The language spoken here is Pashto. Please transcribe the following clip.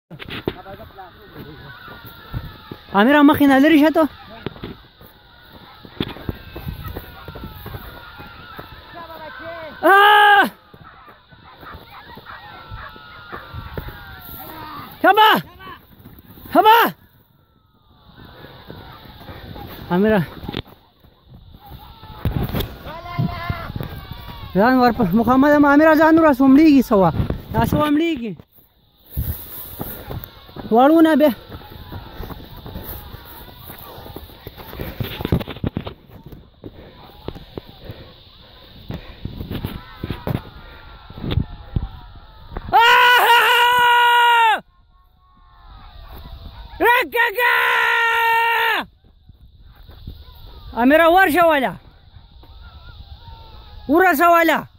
امیر مخې نه لرې شه ته هبا هبا امیر ځان ورپه محمد امیر ځان نور اسوملیږي سوا دا اسوملیږي واړونه به امیر ورشه ولا ورسه ولا